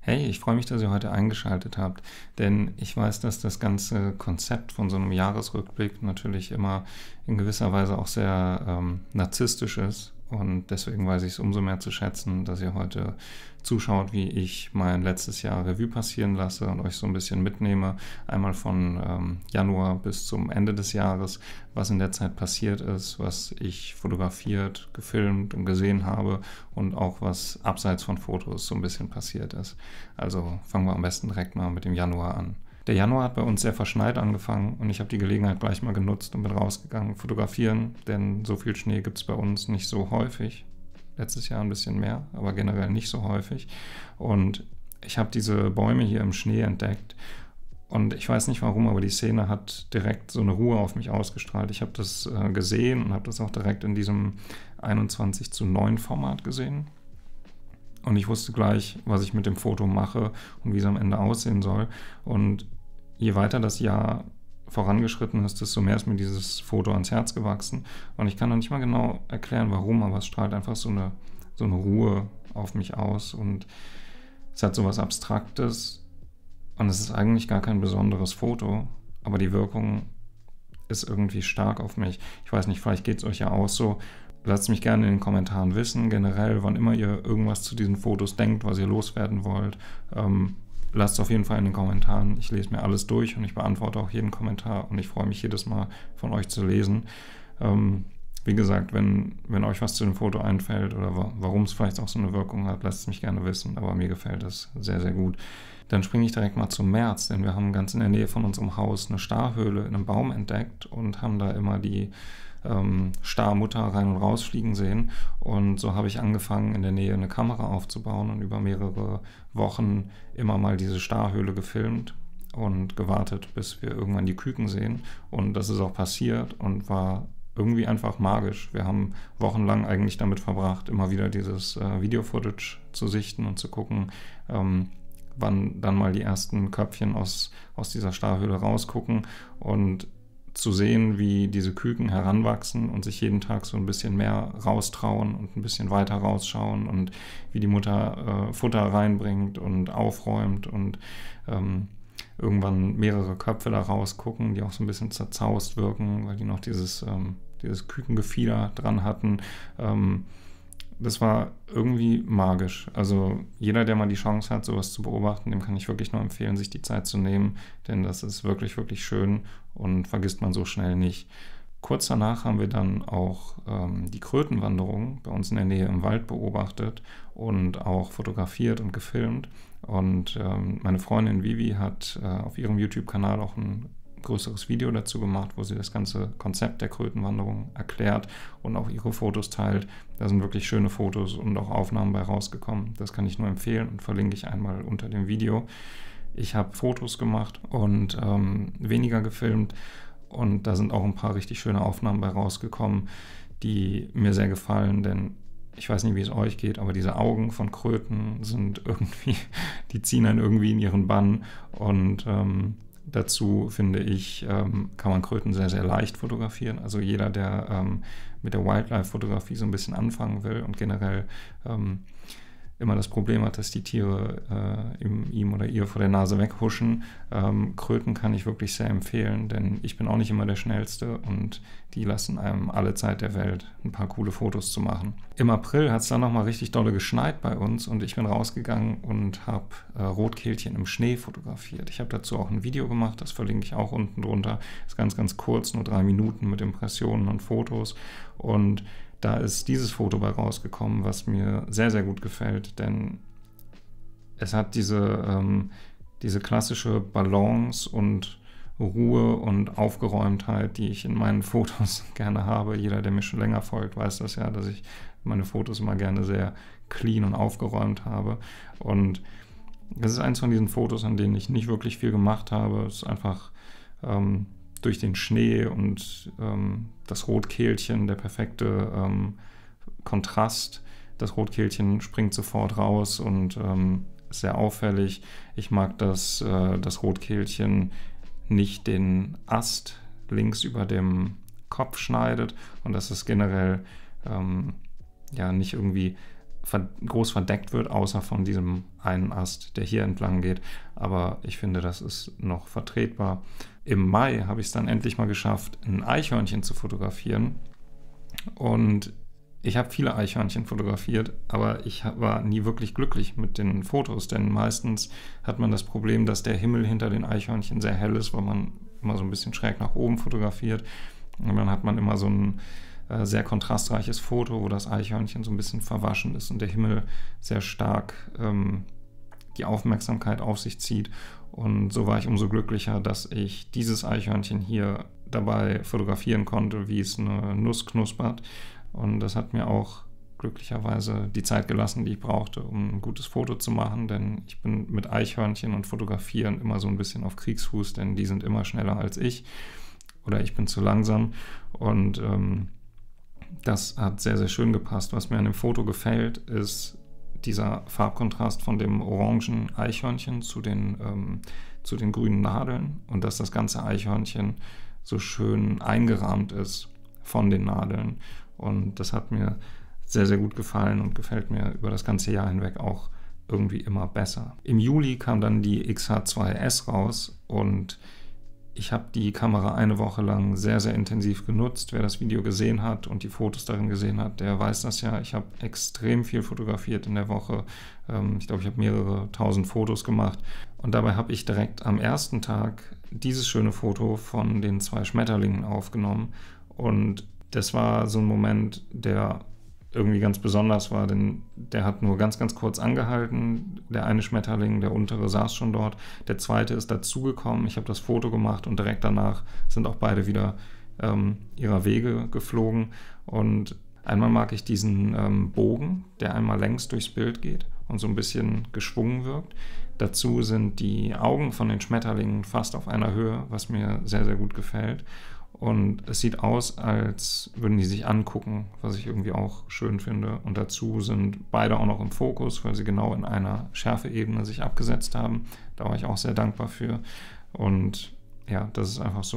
Hey, ich freue mich, dass ihr heute eingeschaltet habt, denn ich weiß, dass das ganze Konzept von so einem Jahresrückblick natürlich immer in gewisser Weise auch sehr narzisstisch ist, und deswegen weiß ich es umso mehr zu schätzen, dass ihr heute zuschaut, wie ich mein letztes Jahr Revue passieren lasse und euch so ein bisschen mitnehme, einmal von Januar bis zum Ende des Jahres, was in der Zeit passiert ist, was ich fotografiert, gefilmt und gesehen habe und auch was abseits von Fotos so ein bisschen passiert ist. Also fangen wir am besten direkt mal mit dem Januar an. Der Januar hat bei uns sehr verschneit angefangen und ich habe die Gelegenheit gleich mal genutzt und bin rausgegangen fotografieren, denn so viel Schnee gibt es bei uns nicht so häufig. Letztes Jahr ein bisschen mehr, aber generell nicht so häufig. Und ich habe diese Bäume hier im Schnee entdeckt und ich weiß nicht warum, aber die Szene hat direkt so eine Ruhe auf mich ausgestrahlt. Ich habe das gesehen und habe das auch direkt in diesem 21:9 Format gesehen. Und ich wusste gleich, was ich mit dem Foto mache und wie es am Ende aussehen soll. Und je weiter das Jahr vorangeschritten ist, desto mehr ist mir dieses Foto ans Herz gewachsen. Und ich kann noch nicht mal genau erklären, warum, aber es strahlt einfach so eine Ruhe auf mich aus. Und es hat so was Abstraktes. Und es ist eigentlich gar kein besonderes Foto, aber die Wirkung ist irgendwie stark auf mich. Ich weiß nicht, vielleicht geht es euch ja auch so. Lasst mich gerne in den Kommentaren wissen, generell, wann immer ihr irgendwas zu diesen Fotos denkt, was ihr loswerden wollt. Lasst es auf jeden Fall in den Kommentaren. Ich lese mir alles durch und ich beantworte auch jeden Kommentar und ich freue mich jedes Mal von euch zu lesen. Wie gesagt, wenn euch was zu dem Foto einfällt oder warum es vielleicht auch so eine Wirkung hat, lasst es mich gerne wissen, aber mir gefällt es sehr, sehr gut. Dann springe ich direkt mal zum März, denn wir haben ganz in der Nähe von unserem Haus eine Starhöhle in einem Baum entdeckt und haben da immer die Starmutter rein und raus fliegen sehen. Und so habe ich angefangen, in der Nähe eine Kamera aufzubauen und über mehrere Wochen immer mal diese Starhöhle gefilmt und gewartet, bis wir irgendwann die Küken sehen. Und das ist auch passiert und war irgendwie einfach magisch. Wir haben wochenlang eigentlich damit verbracht, immer wieder dieses Video-Footage zu sichten und zu gucken, wann dann mal die ersten Köpfchen aus dieser Starhöhle rausgucken und zu sehen, wie diese Küken heranwachsen und sich jeden Tag so ein bisschen mehr raustrauen und ein bisschen weiter rausschauen und wie die Mutter Futter reinbringt und aufräumt und irgendwann mehrere Köpfe da rausgucken, die auch so ein bisschen zerzaust wirken, weil die noch dieses Kükengefieder dran hatten. Das war irgendwie magisch. Also jeder, der mal die Chance hat, sowas zu beobachten, dem kann ich wirklich nur empfehlen, sich die Zeit zu nehmen, denn das ist wirklich, wirklich schön und vergisst man so schnell nicht. Kurz danach haben wir dann auch die Krötenwanderung bei uns in der Nähe im Wald beobachtet und auch fotografiert und gefilmt. Und meine Freundin Vivi hat auf ihrem YouTube-Kanal auch ein größeres Video dazu gemacht, wo sie das ganze Konzept der Krötenwanderung erklärt und auch ihre Fotos teilt. Da sind wirklich schöne Fotos und auch Aufnahmen bei rausgekommen. Das kann ich nur empfehlen und verlinke ich einmal unter dem Video. Ich habe Fotos gemacht und weniger gefilmt und da sind auch ein paar richtig schöne Aufnahmen bei rausgekommen, die mir sehr gefallen, denn ich weiß nicht, wie es euch geht, aber diese Augen von Kröten sind irgendwie, die ziehen einen irgendwie in ihren Bann und dazu, finde ich, kann man Kröten sehr, sehr leicht fotografieren. Also jeder, der mit der Wildlife-Fotografie so ein bisschen anfangen will und generell immer das Problem hat, dass die Tiere ihm oder ihr vor der Nase weghuschen. Kröten kann ich wirklich sehr empfehlen, denn ich bin auch nicht immer der Schnellste und die lassen einem alle Zeit der Welt, ein paar coole Fotos zu machen. Im April hat es dann nochmal richtig dolle geschneit bei uns und ich bin rausgegangen und habe Rotkehlchen im Schnee fotografiert. Ich habe dazu auch ein Video gemacht, das verlinke ich auch unten drunter. Ist ganz, ganz kurz, nur 3 Minuten mit Impressionen und Fotos und da ist dieses Foto bei rausgekommen, was mir sehr, sehr gut gefällt, denn es hat diese klassische Balance und Ruhe und Aufgeräumtheit, die ich in meinen Fotos gerne habe. Jeder, der mir schon länger folgt, weiß das ja, dass ich meine Fotos immer gerne sehr clean und aufgeräumt habe. Und das ist eins von diesen Fotos, an denen ich nicht wirklich viel gemacht habe. Es ist einfach durch den Schnee und das Rotkehlchen, der perfekte Kontrast. Das Rotkehlchen springt sofort raus und ist sehr auffällig. Ich mag, dass das Rotkehlchen nicht den Ast links über dem Kopf schneidet und dass es generell nicht irgendwie groß verdeckt wird, außer von diesem einen Ast, der hier entlang geht. Aber ich finde, das ist noch vertretbar. Im Mai habe ich es dann endlich mal geschafft, ein Eichhörnchen zu fotografieren. Und ich habe viele Eichhörnchen fotografiert, aber ich war nie wirklich glücklich mit den Fotos, denn meistens hat man das Problem, dass der Himmel hinter den Eichhörnchen sehr hell ist, weil man immer so ein bisschen schräg nach oben fotografiert. Und dann hat man immer so ein sehr kontrastreiches Foto, wo das Eichhörnchen so ein bisschen verwaschen ist und der Himmel sehr stark die Aufmerksamkeit auf sich zieht. Und so war ich umso glücklicher, dass ich dieses Eichhörnchen hier dabei fotografieren konnte, wie es eine Nuss knuspert. Und das hat mir auch glücklicherweise die Zeit gelassen, die ich brauchte, um ein gutes Foto zu machen, denn ich bin mit Eichhörnchen und Fotografieren immer so ein bisschen auf Kriegsfuß, denn die sind immer schneller als ich oder ich bin zu langsam und das hat sehr, sehr schön gepasst. Was mir an dem Foto gefällt, ist dieser Farbkontrast von dem orangen Eichhörnchen zu den grünen Nadeln und dass das ganze Eichhörnchen so schön eingerahmt ist von den Nadeln. Und das hat mir sehr, sehr gut gefallen und gefällt mir über das ganze Jahr hinweg auch irgendwie immer besser. Im Juli kam dann die XH2S raus und ich habe die Kamera eine Woche lang sehr, sehr intensiv genutzt. Wer das Video gesehen hat und die Fotos darin gesehen hat, der weiß das ja. Ich habe extrem viel fotografiert in der Woche. Ich glaube, ich habe mehrere tausend Fotos gemacht. Und dabei habe ich direkt am ersten Tag dieses schöne Foto von den 2 Schmetterlingen aufgenommen. Und das war so ein Moment, der irgendwie ganz besonders war, denn der hat nur ganz, ganz kurz angehalten. Der eine Schmetterling, der untere, saß schon dort. Der zweite ist dazugekommen. Ich habe das Foto gemacht und direkt danach sind auch beide wieder ihrer Wege geflogen. Und einmal mag ich diesen Bogen, der einmal längs durchs Bild geht und so ein bisschen geschwungen wirkt. Dazu sind die Augen von den Schmetterlingen fast auf einer Höhe, was mir sehr, sehr gut gefällt. Und es sieht aus, als würden die sich angucken, was ich irgendwie auch schön finde. Und dazu sind beide auch noch im Fokus, weil sie genau in einer Schärfeebene sich abgesetzt haben. Da war ich auch sehr dankbar für. Und ja, das ist einfach so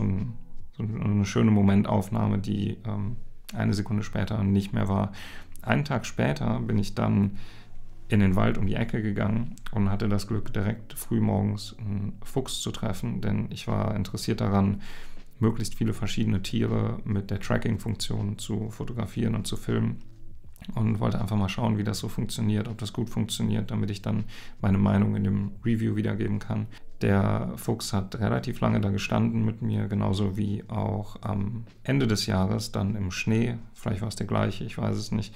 eine schöne Momentaufnahme, die eine Sekunde später nicht mehr war. Einen Tag später bin ich dann in den Wald um die Ecke gegangen und hatte das Glück, direkt frühmorgens einen Fuchs zu treffen, denn ich war interessiert daran, möglichst viele verschiedene Tiere mit der Tracking-Funktion zu fotografieren und zu filmen und wollte einfach mal schauen, wie das so funktioniert, ob das gut funktioniert, damit ich dann meine Meinung in dem Review wiedergeben kann. Der Fuchs hat relativ lange da gestanden mit mir, genauso wie auch am Ende des Jahres dann im Schnee, vielleicht war es der gleiche, ich weiß es nicht,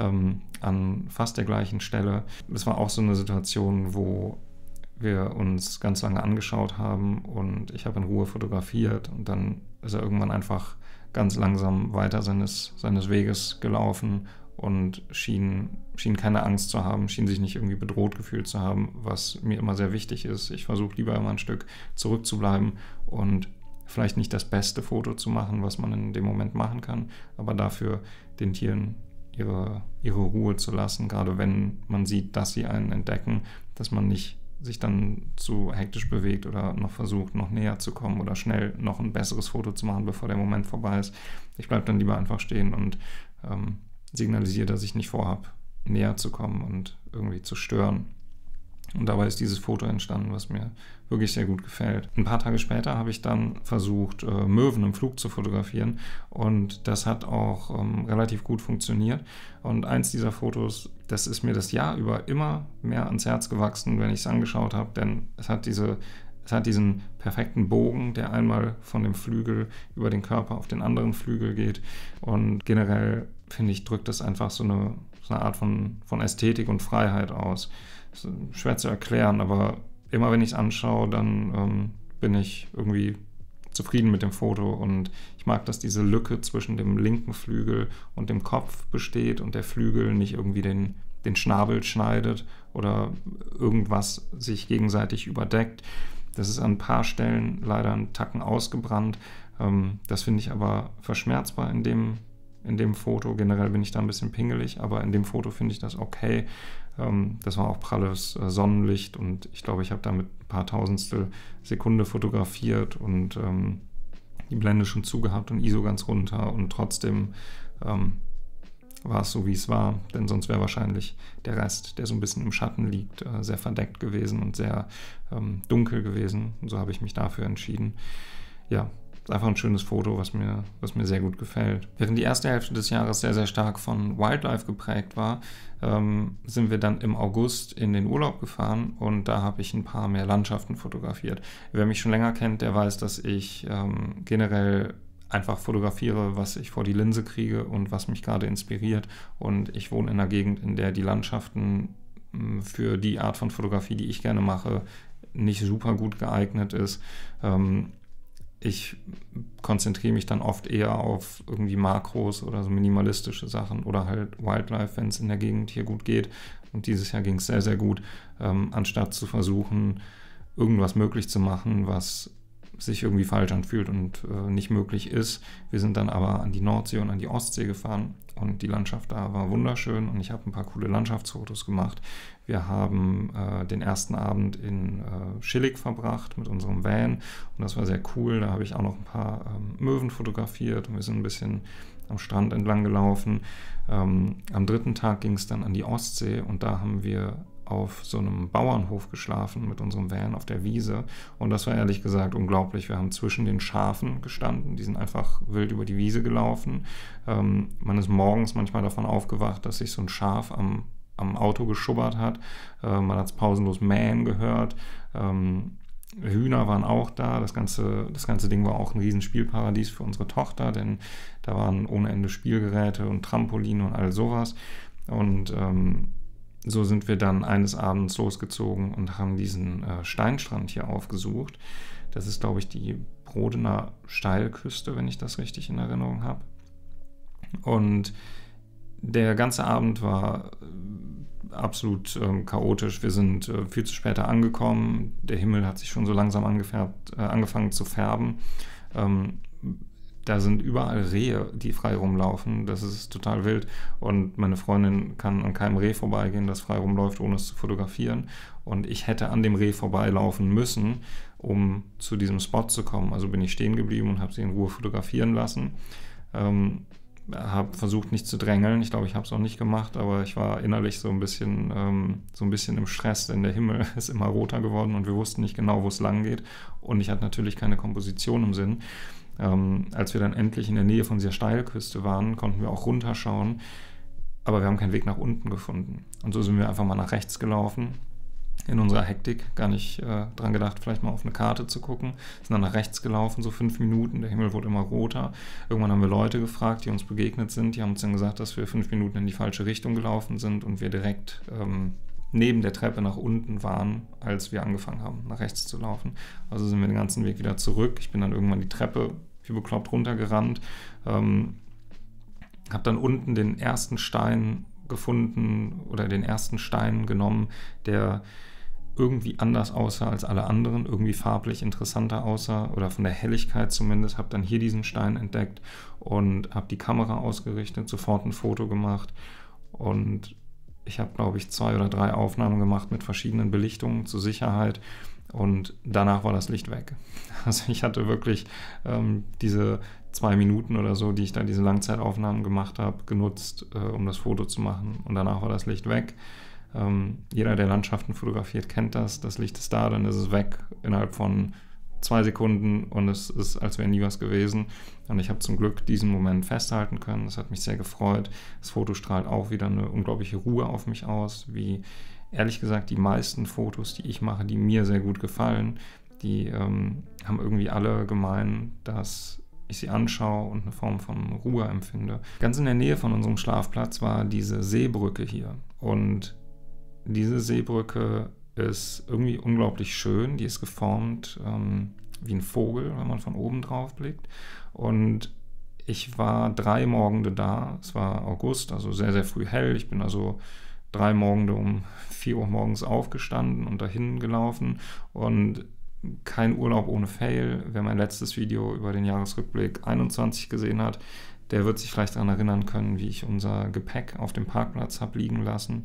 an fast der gleichen Stelle. Es war auch so eine Situation, wo wir uns ganz lange angeschaut haben und ich habe in Ruhe fotografiert und dann ist er irgendwann einfach ganz langsam weiter seines Weges gelaufen und schien keine Angst zu haben, schien sich nicht irgendwie bedroht gefühlt zu haben, was mir immer sehr wichtig ist. Ich versuche lieber immer ein Stück zurückzubleiben und vielleicht nicht das beste Foto zu machen, was man in dem Moment machen kann, aber dafür den Tieren ihre Ruhe zu lassen, gerade wenn man sieht, dass sie einen entdecken, dass man nicht sich dann zu hektisch bewegt oder noch versucht, noch näher zu kommen oder schnell noch ein besseres Foto zu machen, bevor der Moment vorbei ist. Ich bleibe dann lieber einfach stehen und signalisiere, dass ich nicht vorhabe, näher zu kommen und irgendwie zu stören. Und dabei ist dieses Foto entstanden, was mir wirklich sehr gut gefällt. Ein paar Tage später habe ich dann versucht, Möwen im Flug zu fotografieren und das hat auch relativ gut funktioniert. Und eins dieser Fotos, das ist mir das Jahr über immer mehr ans Herz gewachsen, wenn ich es angeschaut habe, denn es hat diesen perfekten Bogen, der einmal von dem Flügel über den Körper auf den anderen Flügel geht. Und generell, finde ich, drückt das einfach so eine Art von Ästhetik und Freiheit aus. Das ist schwer zu erklären, aber immer wenn ich es anschaue, dann bin ich irgendwie zufrieden mit dem Foto und ich mag, dass diese Lücke zwischen dem linken Flügel und dem Kopf besteht und der Flügel nicht irgendwie den Schnabel schneidet oder irgendwas sich gegenseitig überdeckt. Das ist an ein paar Stellen leider einen Tacken ausgebrannt. Das finde ich aber verschmerzbar in dem Foto. Generell bin ich da ein bisschen pingelig, aber in dem Foto finde ich das okay. Das war auch pralles Sonnenlicht und ich glaube, ich habe damit ein paar Tausendstel Sekunde fotografiert und die Blende schon zugehabt und ISO ganz runter und trotzdem war es so, wie es war, denn sonst wäre wahrscheinlich der Rest, der so ein bisschen im Schatten liegt, sehr verdeckt gewesen und sehr dunkel gewesen. Und so habe ich mich dafür entschieden. Ja, ist einfach ein schönes Foto, was mir sehr gut gefällt. Während die erste Hälfte des Jahres sehr, sehr stark von Wildlife geprägt war, sind wir dann im August in den Urlaub gefahren und da habe ich ein paar mehr Landschaften fotografiert. Wer mich schon länger kennt, der weiß, dass ich generell einfach fotografiere, was ich vor die Linse kriege und was mich gerade inspiriert. Und ich wohne in einer Gegend, in der die Landschaften für die Art von Fotografie, die ich gerne mache, nicht super gut geeignet ist. Ich konzentriere mich dann oft eher auf irgendwie Makros oder so minimalistische Sachen oder halt Wildlife, wenn es in der Gegend hier gut geht. Und dieses Jahr ging es sehr, sehr gut, anstatt zu versuchen, irgendwas möglich zu machen, was sich irgendwie falsch anfühlt und nicht möglich ist. Wir sind dann aber an die Nordsee und an die Ostsee gefahren und die Landschaft da war wunderschön und ich habe ein paar coole Landschaftsfotos gemacht. Wir haben den ersten Abend in Schillig verbracht mit unserem Van und das war sehr cool. Da habe ich auch noch ein paar Möwen fotografiert und wir sind ein bisschen am Strand entlang gelaufen. Am dritten Tag ging es dann an die Ostsee und da haben wir auf so einem Bauernhof geschlafen mit unserem Van auf der Wiese und das war ehrlich gesagt unglaublich. Wir haben zwischen den Schafen gestanden, die sind einfach wild über die Wiese gelaufen. Man ist morgens manchmal davon aufgewacht, dass sich so ein Schaf am Auto geschubbert hat. Man hat es pausenlos mähen gehört. Hühner waren auch da. Das ganze Ding war auch ein Riesenspielparadies für unsere Tochter, denn da waren ohne Ende Spielgeräte und Trampoline und all sowas. Und so sind wir dann eines Abends losgezogen und haben diesen Steinstrand hier aufgesucht. Das ist, glaube ich, die Brodener Steilküste, wenn ich das richtig in Erinnerung habe. Und der ganze Abend war absolut chaotisch. Wir sind viel zu spät angekommen. Der Himmel hat sich schon so langsam angefangen zu färben. Da sind überall Rehe, die frei rumlaufen. Das ist total wild. Und meine Freundin kann an keinem Reh vorbeigehen, das frei rumläuft, ohne es zu fotografieren. Und ich hätte an dem Reh vorbeilaufen müssen, um zu diesem Spot zu kommen. Also bin ich stehen geblieben und habe sie in Ruhe fotografieren lassen. Habe versucht, nicht zu drängeln. Ich glaube, ich habe es auch nicht gemacht, aber ich war innerlich so ein bisschen im Stress, denn der Himmel ist immer roter geworden und wir wussten nicht genau, wo es lang geht. Und ich hatte natürlich keine Komposition im Sinn. Als wir dann endlich in der Nähe von dieser Steilküste waren, konnten wir auch runterschauen, aber wir haben keinen Weg nach unten gefunden. Und so sind wir einfach mal nach rechts gelaufen, in unserer Hektik, gar nicht dran gedacht, vielleicht mal auf eine Karte zu gucken. Sind dann nach rechts gelaufen, so 5 Minuten, der Himmel wurde immer roter. Irgendwann haben wir Leute gefragt, die uns begegnet sind, die haben uns dann gesagt, dass wir 5 Minuten in die falsche Richtung gelaufen sind und wir direkt neben der Treppe nach unten waren, als wir angefangen haben, nach rechts zu laufen. Also sind wir den ganzen Weg wieder zurück. Ich bin dann irgendwann die Treppe wie bekloppt runtergerannt, habe dann unten den ersten Stein gefunden oder den ersten Stein genommen, der irgendwie anders aussah als alle anderen, irgendwie farblich interessanter aussah oder von der Helligkeit zumindest, habe dann hier diesen Stein entdeckt und habe die Kamera ausgerichtet, sofort ein Foto gemacht und ich habe, glaube ich, 2 oder 3 Aufnahmen gemacht mit verschiedenen Belichtungen zur Sicherheit und danach war das Licht weg. Also ich hatte wirklich diese 2 Minuten oder so, die ich da diese Langzeitaufnahmen gemacht habe, genutzt, um das Foto zu machen und danach war das Licht weg. Jeder, der Landschaften fotografiert, kennt das. Das Licht ist da, dann ist es weg innerhalb von 2 Sekunden und es ist, als wäre nie was gewesen. Und ich habe zum Glück diesen Moment festhalten können. Das hat mich sehr gefreut. Das Foto strahlt auch wieder eine unglaubliche Ruhe auf mich aus, wie ehrlich gesagt die meisten Fotos, die ich mache, die mir sehr gut gefallen, die haben irgendwie alle gemein, dass ich sie anschaue und eine Form von Ruhe empfinde. Ganz in der Nähe von unserem Schlafplatz war diese Seebrücke hier und diese Seebrücke ist irgendwie unglaublich schön. Die ist geformt wie ein Vogel, wenn man von oben drauf blickt. Und ich war 3 Morgende da. Es war August, also sehr, sehr früh hell. Ich bin also 3 Morgende um 4 Uhr morgens aufgestanden und dahin gelaufen. Und kein Urlaub ohne Fail. Wer mein letztes Video über den Jahresrückblick 21 gesehen hat, der wird sich vielleicht daran erinnern können, wie ich unser Gepäck auf dem Parkplatz habe liegen lassen.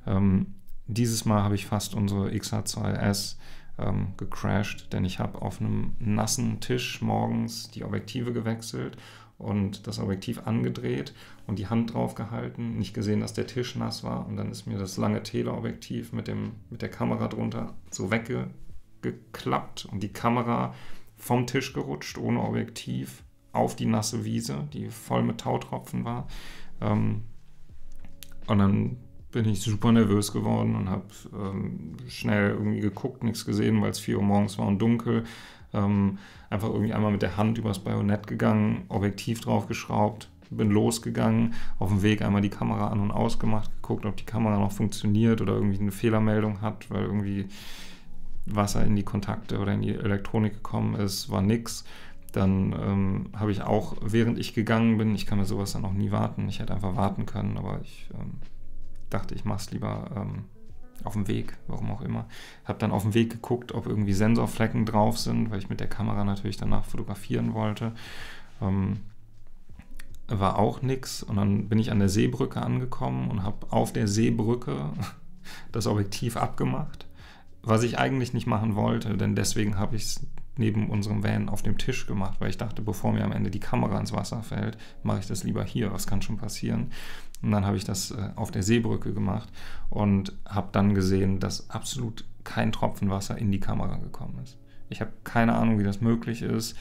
Dieses Mal habe ich fast unsere XH2S gecrashed, denn ich habe auf einem nassen Tisch morgens die Objektive gewechselt und das Objektiv angedreht und die Hand drauf gehalten, nicht gesehen, dass der Tisch nass war und dann ist mir das lange Teleobjektiv mit der Kamera drunter so weggeklappt und die Kamera vom Tisch gerutscht, ohne Objektiv, auf die nasse Wiese, die voll mit Tautropfen war. Und dann bin ich super nervös geworden und habe schnell irgendwie geguckt, nichts gesehen, weil es 4 Uhr morgens war und dunkel. Einfach irgendwie einmal mit der Hand übers Bajonett gegangen, Objektiv draufgeschraubt, bin losgegangen, auf dem Weg einmal die Kamera an- und ausgemacht, geguckt, ob die Kamera noch funktioniert oder irgendwie eine Fehlermeldung hat, weil irgendwie Wasser in die Kontakte oder in die Elektronik gekommen ist, war nix. Dann habe ich auch, während ich gegangen bin, ich kann mir sowas dann auch nie warten, ich hätte einfach warten können, aber ich dachte, ich mache es lieber auf dem Weg, warum auch immer. Habe dann auf dem Weg geguckt, ob irgendwie Sensorflecken drauf sind, weil ich mit der Kamera natürlich danach fotografieren wollte. War auch nix und dann bin ich an der Seebrücke angekommen und habe auf der Seebrücke das Objektiv abgemacht, was ich eigentlich nicht machen wollte, denn deswegen habe ich es neben unserem Van auf dem Tisch gemacht, weil ich dachte, bevor mir am Ende die Kamera ins Wasser fällt, mache ich das lieber hier, was kann schon passieren. Und dann habe ich das auf der Seebrücke gemacht und habe dann gesehen, dass absolut kein Tropfen Wasser in die Kamera gekommen ist. Ich habe keine Ahnung, wie das möglich ist.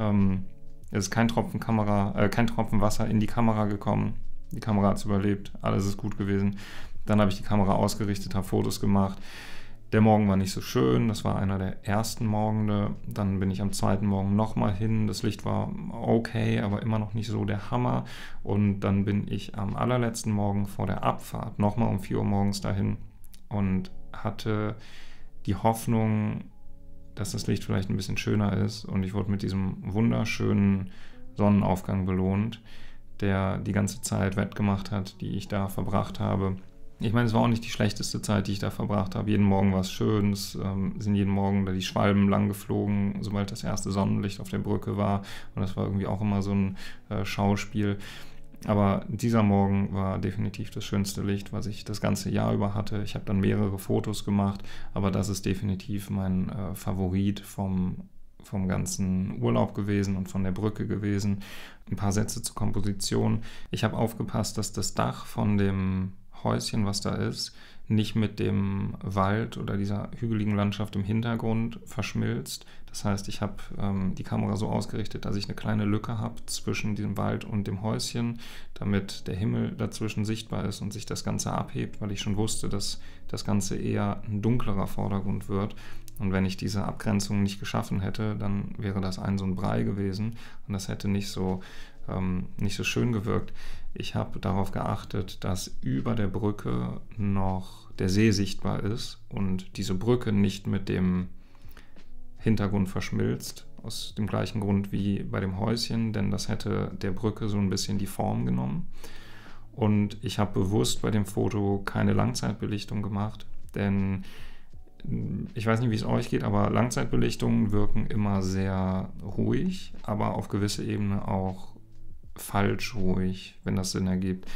Es ist kein Tropfen Wasser in die Kamera gekommen. Die Kamera hat es überlebt, alles ist gut gewesen. Dann habe ich die Kamera ausgerichtet, habe Fotos gemacht. Der Morgen war nicht so schön, das war einer der ersten Morgende. Dann bin ich am zweiten Morgen nochmal hin. Das Licht war okay, aber immer noch nicht so der Hammer. Und dann bin ich am allerletzten Morgen vor der Abfahrt nochmal um 4 Uhr morgens dahin und hatte die Hoffnung, dass das Licht vielleicht ein bisschen schöner ist. Und ich wurde mit diesem wunderschönen Sonnenaufgang belohnt, der die ganze Zeit wettgemacht hat, die ich da verbracht habe. Ich meine, es war auch nicht die schlechteste Zeit, die ich da verbracht habe. Jeden Morgen war es schön, es sind jeden Morgen da die Schwalben lang geflogen, sobald das erste Sonnenlicht auf der Brücke war. Und das war irgendwie auch immer so ein Schauspiel. Aber dieser Morgen war definitiv das schönste Licht, was ich das ganze Jahr über hatte. Ich habe dann mehrere Fotos gemacht, aber das ist definitiv mein Favorit vom ganzen Urlaub gewesen und von der Brücke gewesen. Ein paar Sätze zur Komposition. Ich habe aufgepasst, dass das Dach von dem Häuschen, was da ist, nicht mit dem Wald oder dieser hügeligen Landschaft im Hintergrund verschmilzt. Das heißt, ich habe die Kamera so ausgerichtet, dass ich eine kleine Lücke habe zwischen dem Wald und dem Häuschen, damit der Himmel dazwischen sichtbar ist und sich das Ganze abhebt, weil ich schon wusste, dass das Ganze eher ein dunklerer Vordergrund wird. Und wenn ich diese Abgrenzung nicht geschaffen hätte, dann wäre das so ein Brei gewesen und das hätte nicht so schön gewirkt. Ich habe darauf geachtet, dass über der Brücke noch der See sichtbar ist und diese Brücke nicht mit dem Hintergrund verschmilzt, aus dem gleichen Grund wie bei dem Häuschen, denn das hätte der Brücke so ein bisschen die Form genommen. Und ich habe bewusst bei dem Foto keine Langzeitbelichtung gemacht, denn ich weiß nicht, wie es euch geht, aber Langzeitbelichtungen wirken immer sehr ruhig, aber auf gewisse Ebene auch falsch ruhig, wenn das Sinn ergibt.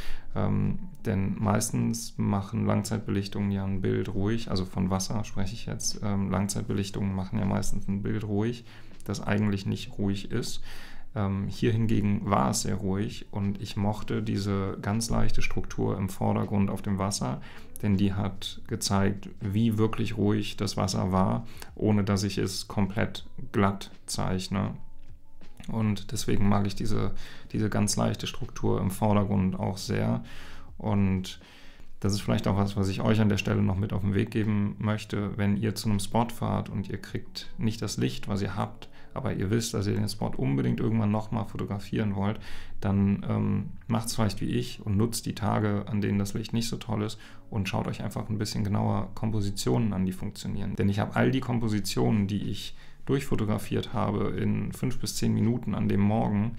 Denn meistens machen Langzeitbelichtungen ja ein Bild ruhig, also von Wasser spreche ich jetzt. Langzeitbelichtungen machen ja meistens ein Bild ruhig, das eigentlich nicht ruhig ist. Hier hingegen war es sehr ruhig und ich mochte diese ganz leichte Struktur im Vordergrund auf dem Wasser, denn die hat gezeigt, wie wirklich ruhig das Wasser war, ohne dass ich es komplett glatt zeichne. Und deswegen mag ich diese ganz leichte Struktur im Vordergrund auch sehr. Und das ist vielleicht auch was ich euch an der Stelle noch mit auf den Weg geben möchte. Wenn ihr zu einem Spot fahrt und ihr kriegt nicht das Licht, was ihr habt, aber ihr wisst, dass ihr den Spot unbedingt irgendwann nochmal fotografieren wollt, dann macht es vielleicht wie ich und nutzt die Tage, an denen das Licht nicht so toll ist und schaut euch einfach ein bisschen genauer Kompositionen an, die funktionieren. Denn ich habe all die Kompositionen, die ich durchfotografiert habe in 5 bis 10 Minuten an dem Morgen,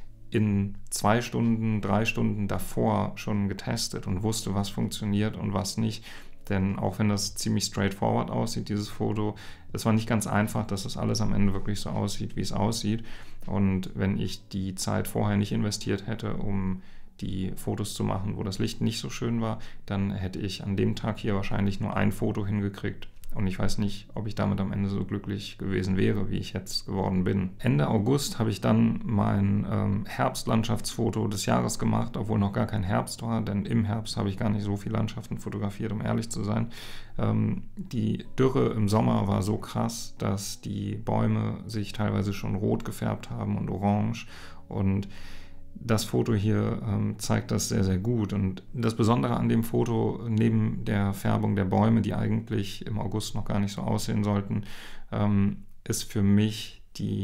in 2 Stunden, 3 Stunden davor schon getestet und wusste, was funktioniert und was nicht. Denn auch wenn das ziemlich straightforward aussieht, dieses Foto, es war nicht ganz einfach, dass das alles am Ende wirklich so aussieht, wie es aussieht. Und wenn ich die Zeit vorher nicht investiert hätte, um die Fotos zu machen, wo das Licht nicht so schön war, dann hätte ich an dem Tag hier wahrscheinlich nur ein Foto hingekriegt, Und ich weiß nicht, ob ich damit am Ende so glücklich gewesen wäre, wie ich jetzt geworden bin. Ende August habe ich dann mein Herbstlandschaftsfoto des Jahres gemacht, obwohl noch gar kein Herbst war, denn im Herbst habe ich gar nicht so viele Landschaften fotografiert, um ehrlich zu sein. Die Dürre im Sommer war so krass, dass die Bäume sich teilweise schon rot gefärbt haben und orange. Und das Foto hier zeigt das sehr, sehr gut. Und das Besondere an dem Foto, neben der Färbung der Bäume, die eigentlich im August noch gar nicht so aussehen sollten, ist für mich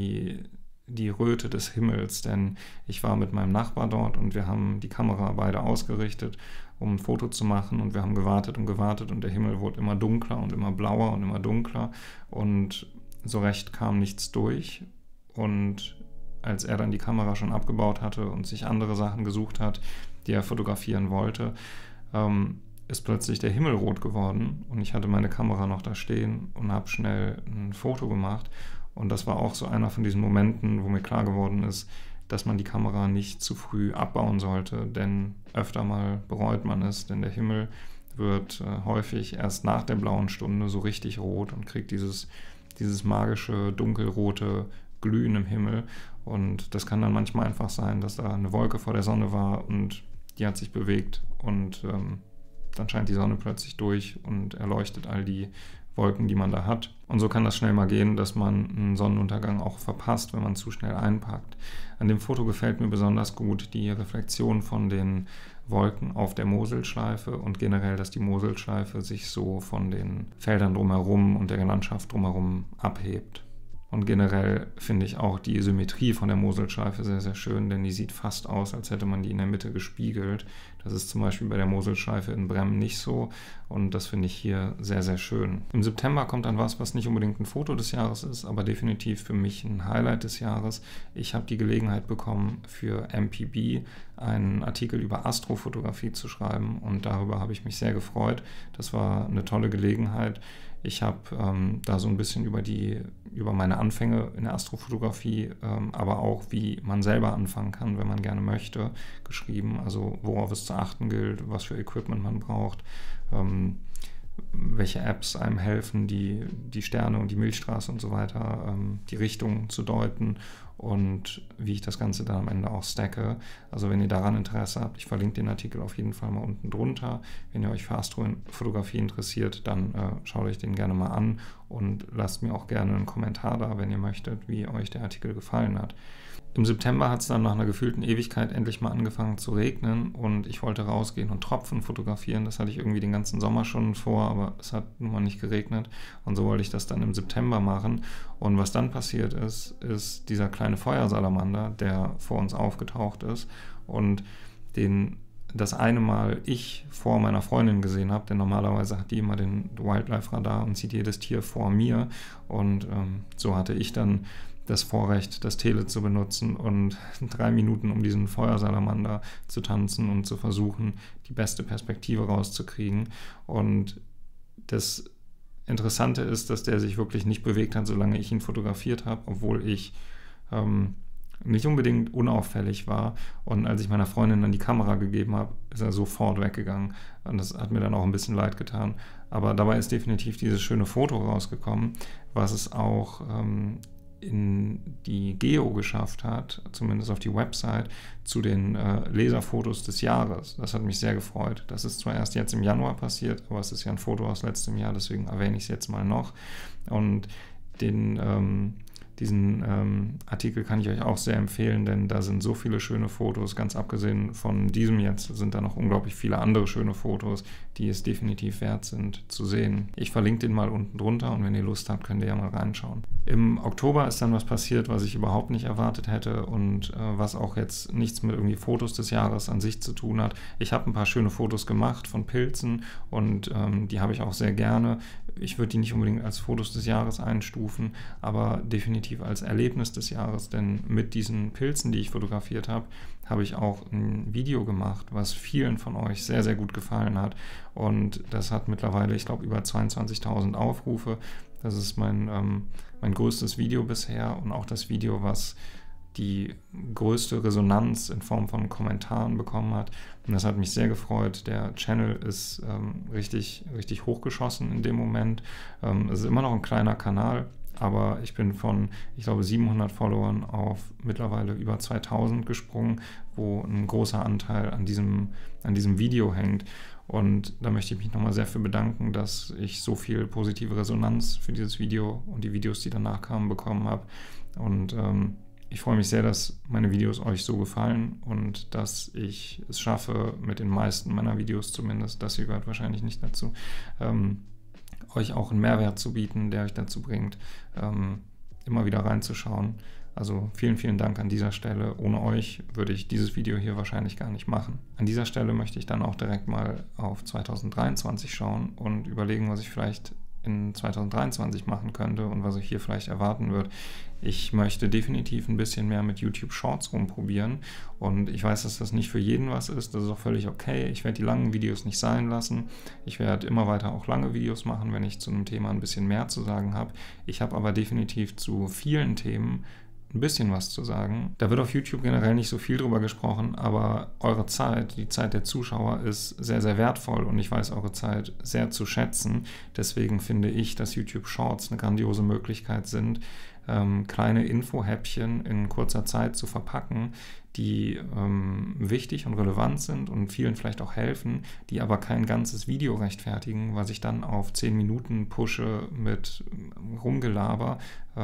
die Röte des Himmels. Denn ich war mit meinem Nachbar dort und wir haben die Kamera beide ausgerichtet, um ein Foto zu machen. Und wir haben gewartet und der Himmel wurde immer dunkler und immer blauer und immer dunkler. Und so recht kam nichts durch. Und als er dann die Kamera schon abgebaut hatte und sich andere Sachen gesucht hat, die er fotografieren wollte, ist plötzlich der Himmel rot geworden und ich hatte meine Kamera noch da stehen und habe schnell ein Foto gemacht. Und das war auch so einer von diesen Momenten, wo mir klar geworden ist, dass man die Kamera nicht zu früh abbauen sollte, denn öfter mal bereut man es, denn der Himmel wird häufig erst nach der blauen Stunde so richtig rot und kriegt dieses magische, dunkelrote Glühen im Himmel. Und das kann dann manchmal einfach sein, dass da eine Wolke vor der Sonne war und die hat sich bewegt und dann scheint die Sonne plötzlich durch und erleuchtet all die Wolken, die man da hat. Und so kann das schnell mal gehen, dass man einen Sonnenuntergang auch verpasst, wenn man zu schnell einpackt. An dem Foto gefällt mir besonders gut die Reflexion von den Wolken auf der Moselschleife und generell, dass die Moselschleife sich so von den Feldern drumherum und der Landschaft drumherum abhebt. Und generell finde ich auch die Symmetrie von der Moselschleife sehr, sehr schön, denn die sieht fast aus, als hätte man die in der Mitte gespiegelt. Das ist zum Beispiel bei der Moselschleife in Bremmen nicht so und das finde ich hier sehr, sehr schön. Im September kommt dann was nicht unbedingt ein Foto des Jahres ist, aber definitiv für mich ein Highlight des Jahres. Ich habe die Gelegenheit bekommen, für MPB einen Artikel über Astrofotografie zu schreiben und darüber habe ich mich sehr gefreut. Das war eine tolle Gelegenheit. Ich habe da so ein bisschen über meine Anfänge in der Astrofotografie, aber auch wie man selber anfangen kann, wenn man gerne möchte, geschrieben. Also worauf es zu achten gilt, was für Equipment man braucht, welche Apps einem helfen, die Sterne und die Milchstraße und so weiter, die Richtung zu deuten und wie ich das Ganze dann am Ende auch stacke. Also wenn ihr daran Interesse habt, ich verlinke den Artikel auf jeden Fall mal unten drunter. Wenn ihr euch für Astrofotografie interessiert, dann schaut euch den gerne mal an und lasst mir auch gerne einen Kommentar da, wenn ihr möchtet, wie euch der Artikel gefallen hat. Im September hat es dann nach einer gefühlten Ewigkeit endlich mal angefangen zu regnen und ich wollte rausgehen und Tropfen fotografieren. Das hatte ich irgendwie den ganzen Sommer schon vor, aber es hat nun mal nicht geregnet und so wollte ich das dann im September machen. Und was dann passiert ist dieser kleine Feuersalamander, der vor uns aufgetaucht ist und das eine Mal ich vor meiner Freundin gesehen habe, denn normalerweise hat die immer den Wildlife-Radar und sieht jedes Tier vor mir und so hatte ich dann das Vorrecht, das Tele zu benutzen und 3 Minuten um diesen Feuersalamander zu tanzen und zu versuchen, die beste Perspektive rauszukriegen. Und das Interessante ist, dass der sich wirklich nicht bewegt hat, solange ich ihn fotografiert habe, obwohl ich nicht unbedingt unauffällig war. Und als ich meiner Freundin dann die Kamera gegeben habe, ist er sofort weggegangen. Und das hat mir dann auch ein bisschen leid getan. Aber dabei ist definitiv dieses schöne Foto rausgekommen, was es auch in die Geo geschafft hat, zumindest auf die Website, zu den Leserfotos des Jahres. Das hat mich sehr gefreut. Das ist zwar erst jetzt im Januar passiert, aber es ist ja ein Foto aus letztem Jahr, deswegen erwähne ich es jetzt mal noch. Und diesen Artikel kann ich euch auch sehr empfehlen, denn da sind so viele schöne Fotos. Ganz abgesehen von diesem jetzt sind da noch unglaublich viele andere schöne Fotos, die es definitiv wert sind zu sehen. Ich verlinke den mal unten drunter und wenn ihr Lust habt, könnt ihr ja mal reinschauen. Im Oktober ist dann was passiert, was ich überhaupt nicht erwartet hätte und was auch jetzt nichts mit irgendwie Fotos des Jahres an sich zu tun hat. Ich habe ein paar schöne Fotos gemacht von Pilzen und die habe ich auch sehr gerne. Ich würde die nicht unbedingt als Fotos des Jahres einstufen, aber definitiv als Erlebnis des Jahres, denn mit diesen Pilzen, die ich fotografiert habe, habe ich auch ein Video gemacht, was vielen von euch sehr, sehr gut gefallen hat und das hat mittlerweile, ich glaube, über 22.000 Aufrufe. Das ist mein größtes Video bisher und auch das Video, was die größte Resonanz in Form von Kommentaren bekommen hat. Und das hat mich sehr gefreut. Der Channel ist richtig hochgeschossen in dem Moment. Es ist immer noch ein kleiner Kanal, aber ich bin von, ich glaube, 700 Followern auf mittlerweile über 2000 gesprungen, wo ein großer Anteil an diesem Video hängt. Und da möchte ich mich nochmal sehr für bedanken, dass ich so viel positive Resonanz für dieses Video und die Videos, die danach kamen, bekommen habe. Und ich freue mich sehr, dass meine Videos euch so gefallen und dass ich es schaffe, mit den meisten meiner Videos zumindest, das hier gehört wahrscheinlich nicht dazu, euch auch einen Mehrwert zu bieten, der euch dazu bringt, immer wieder reinzuschauen. Also vielen Dank an dieser Stelle. Ohne euch würde ich dieses Video hier wahrscheinlich gar nicht machen. An dieser Stelle möchte ich dann auch direkt mal auf 2023 schauen und überlegen, was ich vielleicht in 2023 machen könnte und was euch hier vielleicht erwarten wird. Ich möchte definitiv ein bisschen mehr mit YouTube Shorts rumprobieren und ich weiß, dass das nicht für jeden was ist, das ist auch völlig okay. Ich werde die langen Videos nicht sein lassen. Ich werde immer weiter auch lange Videos machen, wenn ich zu einem Thema ein bisschen mehr zu sagen habe. Ich habe aber definitiv zu vielen Themen ein bisschen was zu sagen. Da wird auf YouTube generell nicht so viel drüber gesprochen, aber eure Zeit, die Zeit der Zuschauer ist sehr wertvoll und ich weiß eure Zeit sehr zu schätzen. Deswegen finde ich, dass YouTube Shorts eine grandiose Möglichkeit sind, kleine Infohäppchen in kurzer Zeit zu verpacken, die wichtig und relevant sind und vielen vielleicht auch helfen, die aber kein ganzes Video rechtfertigen, was ich dann auf 10 Minuten pushe mit Rumgelaber.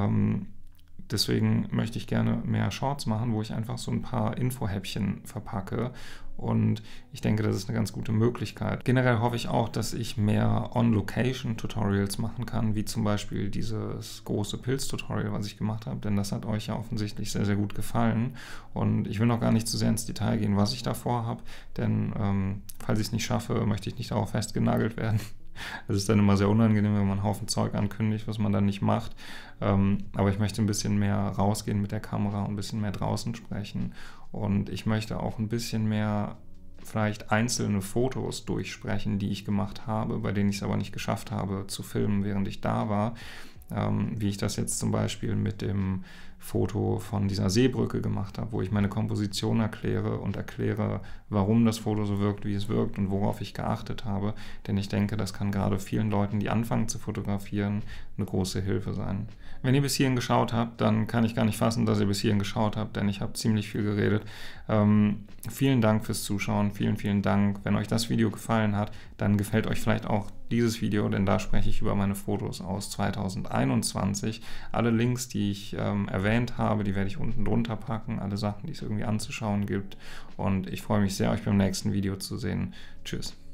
Deswegen möchte ich gerne mehr Shorts machen, wo ich einfach so ein paar Infohäppchen verpacke und ich denke, das ist eine ganz gute Möglichkeit. Generell hoffe ich auch, dass ich mehr On-Location-Tutorials machen kann, wie zum Beispiel dieses große Pilz-Tutorial, was ich gemacht habe, denn das hat euch ja offensichtlich sehr gut gefallen und ich will noch gar nicht zu sehr ins Detail gehen, was ich davor habe, denn falls ich es nicht schaffe, möchte ich nicht darauf festgenagelt werden. Es ist dann immer sehr unangenehm, wenn man einen Haufen Zeug ankündigt, was man dann nicht macht. Aber ich möchte ein bisschen mehr rausgehen mit der Kamera und ein bisschen mehr draußen sprechen. Und ich möchte auch ein bisschen mehr vielleicht einzelne Fotos durchsprechen, die ich gemacht habe, bei denen ich es aber nicht geschafft habe zu filmen, während ich da war. Wie ich das jetzt zum Beispiel mit dem Foto von dieser Seebrücke gemacht habe, wo ich meine Komposition erkläre und erkläre, warum das Foto so wirkt, wie es wirkt und worauf ich geachtet habe. Denn ich denke, das kann gerade vielen Leuten, die anfangen zu fotografieren, eine große Hilfe sein. Wenn ihr bis hierhin geschaut habt, dann kann ich gar nicht fassen, dass ihr bis hierhin geschaut habt, denn ich habe ziemlich viel geredet. Vielen Dank fürs Zuschauen, vielen Dank. Wenn euch das Video gefallen hat, dann gefällt euch vielleicht auch dieses Video, denn da spreche ich über meine Fotos aus 2021. Alle Links, die ich erwähnt habe, die werde ich unten drunter packen, alle Sachen, die es irgendwie anzuschauen gibt. Und ich freue mich sehr, euch beim nächsten Video zu sehen. Tschüss.